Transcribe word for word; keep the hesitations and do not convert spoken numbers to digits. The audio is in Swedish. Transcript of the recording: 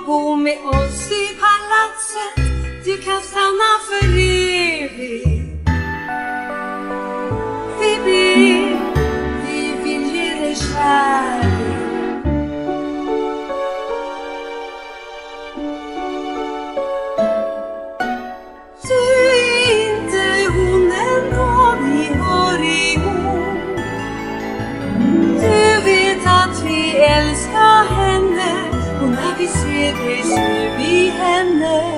bo med oss i palatset. Du kan stanna för evigt. Vi ber, vi vill ge dig kärlek. Du är inte hon ändå, vi hör ihop. Du vet att vi älskar henne, och när vi ser dig ser vi henne.